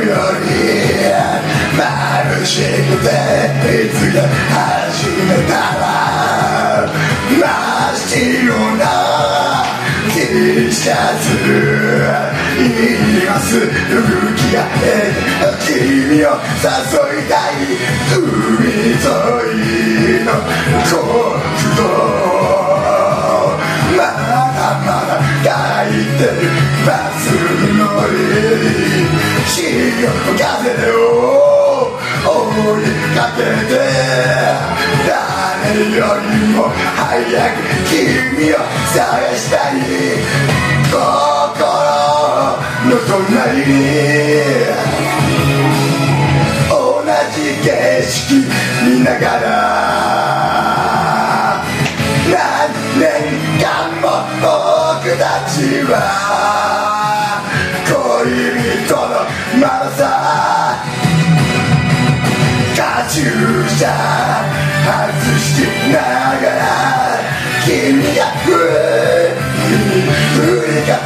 より眩しくていつが始めたら真っ白な T シャツ言います吹きが君を誘いたい海沿いの国道まだまだ書いてるバス乗り潮風を追いかけて誰よりも早く君を探したい心の隣に同じ景色見ながら何年間も僕たちは恋人のままさカチューシャ外しながら君が振り返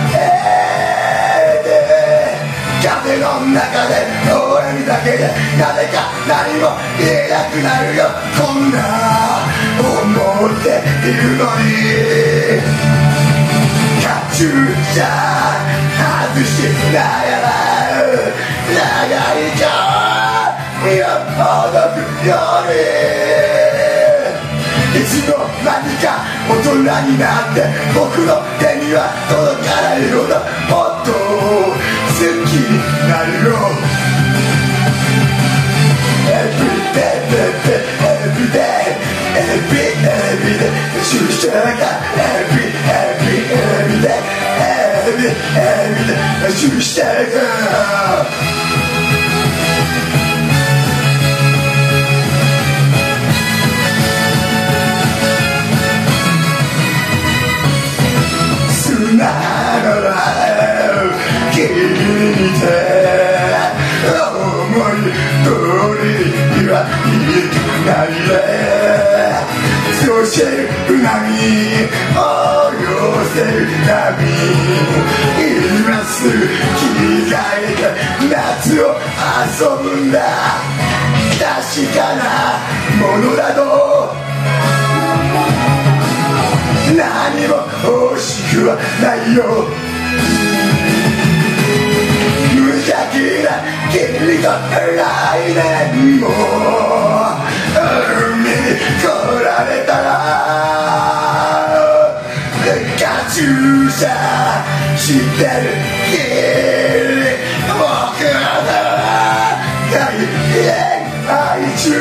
って風の中で俺見だけでなぜか何も言えなくなるよこんな思っているのにカチューシャ外しながら長い髪をほどくよりいつの間にか大人になって僕の手には届かないほどもっと好きになるよ Every day, every day, every day 注射が every day, every day 注射がながら聞いて思い通りにはいかないでそして波を寄せるたび今すぐ着替えて夏を遊ぶんだ確かなものだと何も欲しくはないよ無邪気な君と来年も海に来られたらカチューシャしてる君僕は愛中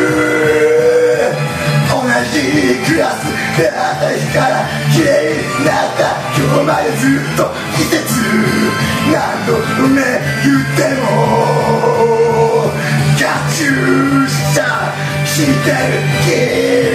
同じクラスであった日から綺麗になった今日までずっと季節何度巡ってもカチューシャしてる君